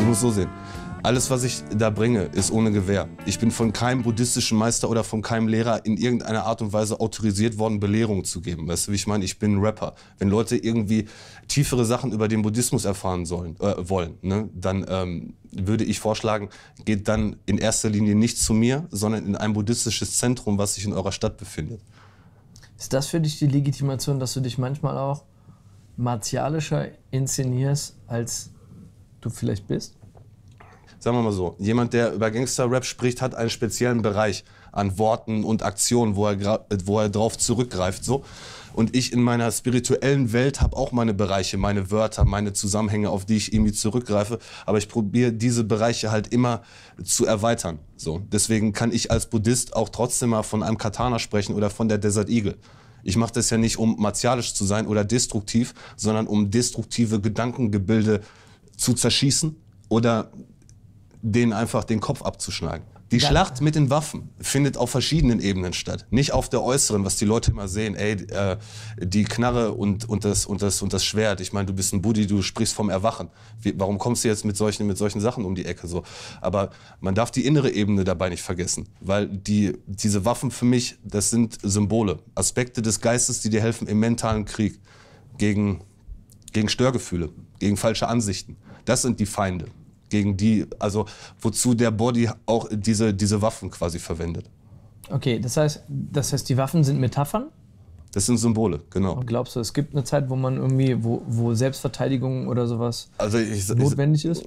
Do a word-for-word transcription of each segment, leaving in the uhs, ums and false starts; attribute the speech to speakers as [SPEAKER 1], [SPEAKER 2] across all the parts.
[SPEAKER 1] musst so sehen. Alles, was ich da bringe, ist ohne Gewähr. Ich bin von keinem buddhistischen Meister oder von keinem Lehrer in irgendeiner Art und Weise autorisiert worden, Belehrung zu geben. Weißt du, wie ich meine? Ich bin ein Rapper. Wenn Leute irgendwie tiefere Sachen über den Buddhismus erfahren sollen, äh, wollen, ne, dann ähm, würde ich vorschlagen, geht dann in erster Linie nicht zu mir, sondern in ein buddhistisches Zentrum, was sich in eurer Stadt befindet.
[SPEAKER 2] Ist das für dich die Legitimation, dass du dich manchmal auch martialischer inszenierst, als du vielleicht bist?
[SPEAKER 1] Sagen wir mal so, jemand, der über Gangster-Rap spricht, hat einen speziellen Bereich an Worten und Aktionen, wo er, wo er drauf zurückgreift. So. Und ich in meiner spirituellen Welt habe auch meine Bereiche, meine Wörter, meine Zusammenhänge, auf die ich irgendwie zurückgreife. Aber ich probiere diese Bereiche halt immer zu erweitern. So. Deswegen kann ich als Buddhist auch trotzdem mal von einem Katana sprechen oder von der Desert Eagle. Ich mache das ja nicht, um martialisch zu sein oder destruktiv, sondern um destruktive Gedankengebilde zu zerschießen oder denen einfach den Kopf abzuschlagen. Die
[SPEAKER 2] Ja.
[SPEAKER 1] Schlacht mit den Waffen findet auf verschiedenen Ebenen statt. Nicht auf der äußeren, was die Leute immer sehen. Ey, äh, die Knarre und, und, das, und, das, und das Schwert. Ich meine, du bist ein Buddy, du sprichst vom Erwachen. Wie, warum kommst du jetzt mit solchen, mit solchen Sachen um die Ecke? So? Aber man darf die innere Ebene dabei nicht vergessen. Weil die, diese Waffen für mich, das sind Symbole. Aspekte des Geistes, die dir helfen im mentalen Krieg. Gegen, gegen Störgefühle, gegen falsche Ansichten. Das sind die Feinde. Gegen die, also wozu der Body auch diese, diese Waffen quasi verwendet.
[SPEAKER 2] Okay, das heißt, das heißt, die Waffen sind Metaphern?
[SPEAKER 1] Das sind Symbole, genau.
[SPEAKER 2] Und glaubst du, es gibt eine Zeit, wo man irgendwie, wo, wo Selbstverteidigung oder sowas
[SPEAKER 1] also ich,
[SPEAKER 2] notwendig ist?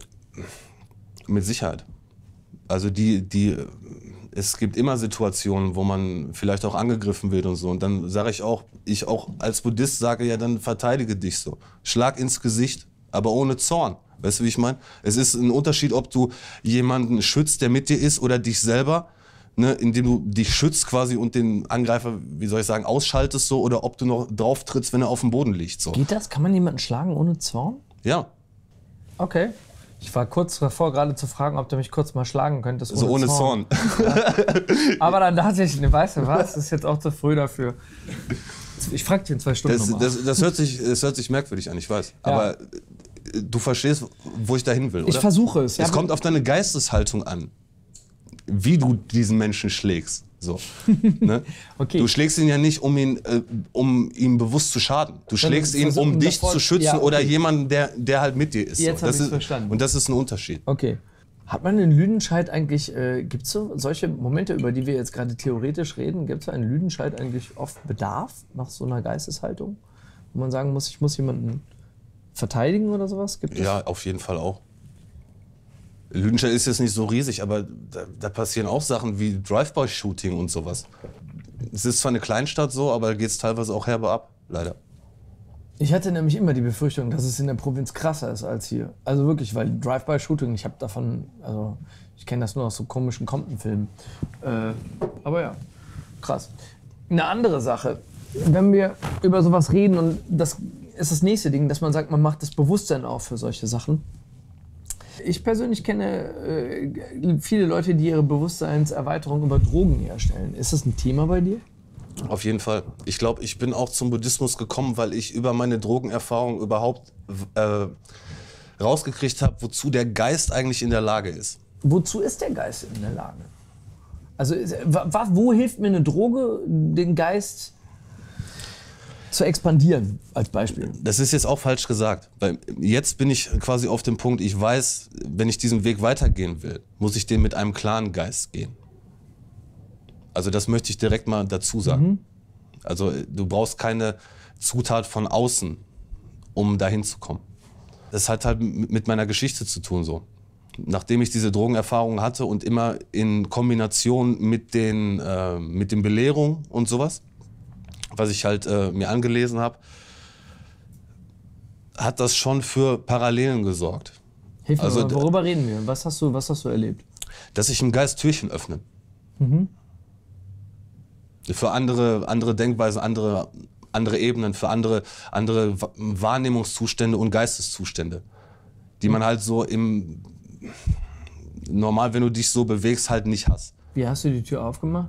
[SPEAKER 1] Mit Sicherheit. Also die, die, es gibt immer Situationen, wo man vielleicht auch angegriffen wird und so. Und dann sage ich auch, ich auch als Buddhist sage ja, dann verteidige dich so. Schlag ins Gesicht, aber ohne Zorn. Weißt du, wie ich meine? Es ist ein Unterschied, ob du jemanden schützt, der mit dir ist, oder dich selber, ne, indem du dich schützt quasi und den Angreifer, wie soll ich sagen, ausschaltest so, oder ob du noch drauf trittst, wenn er auf dem Boden liegt. So.
[SPEAKER 2] Geht das? Kann man jemanden schlagen ohne Zorn?
[SPEAKER 1] Ja.
[SPEAKER 2] Okay. Ich war kurz davor, gerade zu fragen, ob du mich kurz mal schlagen könntest.
[SPEAKER 1] So ohne Zorn.
[SPEAKER 2] Ja. Aber dann dachte ich, ne, weißt du was, das ist jetzt auch zu früh dafür. Ich frag dich in zwei Stunden
[SPEAKER 1] Das,
[SPEAKER 2] nochmal.
[SPEAKER 1] das, das, hört sich, das hört sich merkwürdig an, ich weiß.
[SPEAKER 2] Ja.
[SPEAKER 1] Aber du verstehst, wo ich dahin will, oder?
[SPEAKER 2] Ich versuche es.
[SPEAKER 1] Es
[SPEAKER 2] Ja,
[SPEAKER 1] kommt auf deine Geisteshaltung an, wie du diesen Menschen schlägst. So, ne?
[SPEAKER 2] Okay.
[SPEAKER 1] Du schlägst ihn ja nicht, um ihn, äh, um ihm bewusst zu schaden. Du schlägst ihn,
[SPEAKER 2] versuchen
[SPEAKER 1] um dich
[SPEAKER 2] davor-
[SPEAKER 1] zu schützen,
[SPEAKER 2] ja, okay.
[SPEAKER 1] oder jemanden, der, der halt mit dir ist.
[SPEAKER 2] Jetzt
[SPEAKER 1] so.
[SPEAKER 2] hab
[SPEAKER 1] Das
[SPEAKER 2] ich's
[SPEAKER 1] ist
[SPEAKER 2] verstanden.
[SPEAKER 1] Und das ist ein Unterschied.
[SPEAKER 2] Okay. Hat man in Lüdenscheid eigentlich, äh, gibt es so solche Momente, über die wir jetzt gerade theoretisch reden, gibt es in Lüdenscheid eigentlich oft Bedarf nach so einer Geisteshaltung? Wo man sagen muss, ich muss jemanden verteidigen oder sowas? Gibt es?
[SPEAKER 1] Ja, auf jeden Fall auch. Lüdenscheid ist jetzt nicht so riesig, aber da, da passieren auch Sachen wie Drive-by-Shooting und sowas. Es ist zwar eine Kleinstadt so, aber da geht es teilweise auch herbe ab, leider.
[SPEAKER 2] Ich hatte nämlich immer die Befürchtung, dass es in der Provinz krasser ist als hier. Also wirklich, weil Drive-by-Shooting, ich habe davon, also ich kenne das nur aus so komischen Compton-Filmen. Äh, aber ja, krass. Eine andere Sache, wenn wir über sowas reden, und das ist das nächste Ding, dass man sagt, man macht das Bewusstsein auf für solche Sachen. Ich persönlich kenne äh, viele Leute, die ihre Bewusstseinserweiterung über Drogen herstellen. Ist das ein Thema bei dir?
[SPEAKER 1] Auf jeden Fall. Ich glaube, ich bin auch zum Buddhismus gekommen, weil ich über meine Drogenerfahrung überhaupt äh, rausgekriegt habe, wozu der Geist eigentlich in der Lage ist.
[SPEAKER 2] Wozu ist der Geist in der Lage? Also ist- wa- wo hilft mir eine Droge, den Geist zu expandieren, als Beispiel?
[SPEAKER 1] Das ist jetzt auch falsch gesagt. Weil jetzt bin ich quasi auf dem Punkt, ich weiß, wenn ich diesen Weg weitergehen will, muss ich den mit einem klaren Geist gehen. Also das möchte ich direkt mal dazu sagen.
[SPEAKER 2] Mhm.
[SPEAKER 1] Also du brauchst keine Zutat von außen, um dahin zu kommen. Das hat halt mit meiner Geschichte zu tun so. Nachdem ich diese Drogenerfahrung hatte und immer in Kombination mit den, äh, mit den Belehrungen und sowas, was ich halt äh, mir angelesen habe, hat das schon für Parallelen gesorgt.
[SPEAKER 2] Hilf mir
[SPEAKER 1] Also
[SPEAKER 2] mal, worüber reden wir? Was hast du, was hast du erlebt?
[SPEAKER 1] Dass ich im Geist Türchen öffne.
[SPEAKER 2] Mhm.
[SPEAKER 1] Für andere, andere Denkweisen, andere, andere Ebenen, für andere, andere Wa- Wahrnehmungszustände und Geisteszustände, die man halt so im normal, wenn du dich so bewegst, halt nicht hast.
[SPEAKER 2] Wie hast du die Tür aufgemacht?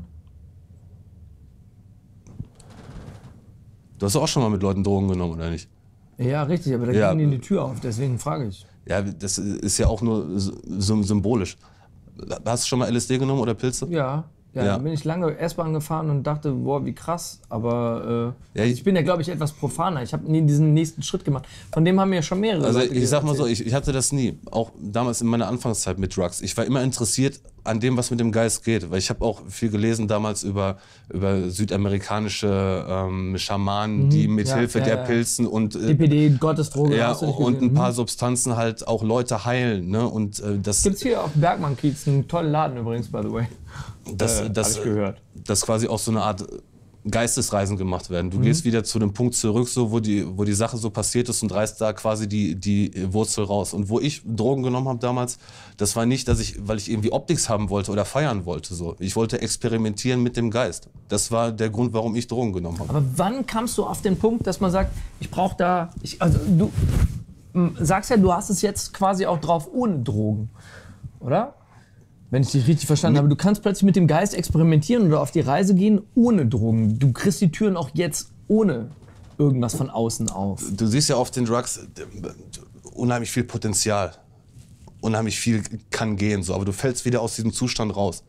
[SPEAKER 1] Du hast doch auch schon mal mit Leuten Drogen genommen, oder nicht?
[SPEAKER 2] Ja, richtig, aber da
[SPEAKER 1] Ja.
[SPEAKER 2] ging ihnen die Tür auf, deswegen frage ich.
[SPEAKER 1] Ja, das ist ja auch nur so symbolisch. Hast du schon mal L S D genommen oder Pilze?
[SPEAKER 2] Ja, ja,
[SPEAKER 1] Ja.
[SPEAKER 2] dann bin ich lange S-Bahn gefahren und dachte, boah, wie krass. Aber äh,
[SPEAKER 1] Ja, ich-
[SPEAKER 2] ich bin ja, glaube ich, etwas profaner. Ich habe nie diesen nächsten Schritt gemacht. Von dem haben mir ja schon mehrere
[SPEAKER 1] Also
[SPEAKER 2] Leute
[SPEAKER 1] ich sag mal so,
[SPEAKER 2] erzählt.
[SPEAKER 1] ich, ich hatte das nie. Auch damals in meiner Anfangszeit mit Drugs. Ich war immer interessiert an dem, was mit dem Geist geht. Weil ich habe auch viel gelesen damals über, über südamerikanische ähm, Schamanen, die mit
[SPEAKER 2] ja,
[SPEAKER 1] Hilfe
[SPEAKER 2] ja,
[SPEAKER 1] der
[SPEAKER 2] ja.
[SPEAKER 1] Pilzen und
[SPEAKER 2] D
[SPEAKER 1] äh,
[SPEAKER 2] P D, Gottesdroge.
[SPEAKER 1] ja,
[SPEAKER 2] hast du nicht
[SPEAKER 1] und
[SPEAKER 2] gesehen?
[SPEAKER 1] ein paar Substanzen halt auch Leute heilen. Ne? Und äh, das,
[SPEAKER 2] Gibt's hier auf Bergmann-Kiez, einen tollen Laden übrigens, by the way.
[SPEAKER 1] das,
[SPEAKER 2] Äh,
[SPEAKER 1] das,
[SPEAKER 2] hab ich gehört.
[SPEAKER 1] dass quasi auch so eine Art Geistesreisen gemacht werden. Du gehst wieder zu dem Punkt zurück, so, wo, die, wo die Sache so passiert ist und reißt da quasi die, die Wurzel raus. Und wo ich Drogen genommen habe damals, das war nicht, dass ich, weil ich irgendwie Optics haben wollte oder feiern wollte. So. Ich wollte experimentieren mit dem Geist. Das war der Grund, warum ich Drogen genommen habe.
[SPEAKER 2] Aber wann kamst du auf den Punkt, dass man sagt, ich brauche da, ich, also du m, sagst ja, du hast es jetzt quasi auch drauf ohne Drogen, oder? Wenn ich dich richtig verstanden habe, du kannst plötzlich mit dem Geist experimentieren oder auf die Reise gehen ohne Drogen. Du kriegst die Türen auch jetzt ohne irgendwas von außen auf.
[SPEAKER 1] Du siehst ja auf den Drugs äh, unheimlich viel Potenzial. Unheimlich viel kann gehen, so. Aber du fällst wieder aus diesem Zustand raus.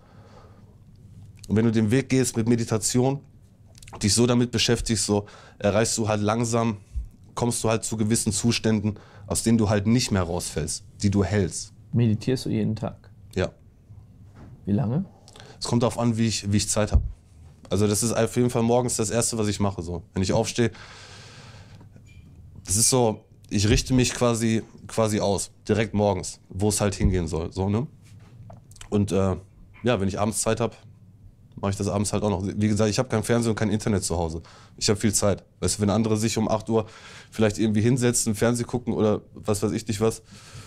[SPEAKER 1] Und wenn du den Weg gehst mit Meditation, dich so damit beschäftigst, so erreichst du halt langsam, kommst du halt zu gewissen Zuständen, aus denen du halt nicht mehr rausfällst, die du hältst.
[SPEAKER 2] Meditierst du jeden Tag?
[SPEAKER 1] Ja.
[SPEAKER 2] Wie lange?
[SPEAKER 1] Es kommt darauf an, wie ich, wie ich Zeit habe. Also das ist auf jeden Fall morgens das Erste, was ich mache. So. Wenn ich aufstehe, das ist so, ich richte mich quasi, quasi aus, direkt morgens, wo es halt hingehen soll. So, ne? Und äh, ja, wenn ich abends Zeit habe, mache ich das abends halt auch noch. Wie gesagt, ich habe kein Fernsehen und kein Internet zu Hause. Ich habe viel Zeit. Weißt du, wenn andere sich um acht Uhr vielleicht irgendwie hinsetzen, Fernsehen gucken oder was weiß ich nicht was,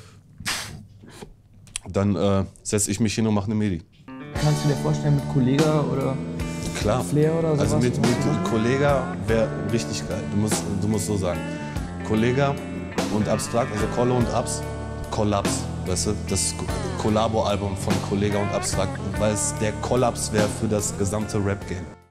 [SPEAKER 1] dann äh, setze ich mich hin und mache eine Medi.
[SPEAKER 2] Kannst du dir vorstellen, mit Kollega oder
[SPEAKER 1] Klar.
[SPEAKER 2] Flair oder sowas?
[SPEAKER 1] Also mit,
[SPEAKER 2] was zu
[SPEAKER 1] mit
[SPEAKER 2] machen?
[SPEAKER 1] Kollega wäre richtig geil. Du musst, du musst so sagen. Kollega und Abstrakt, also Kolle und Abs, Kollaps. Weißt du, das Kollabo-Album von Kollega und Abstrakt, weil es der Kollaps wäre für das gesamte Rap-Game.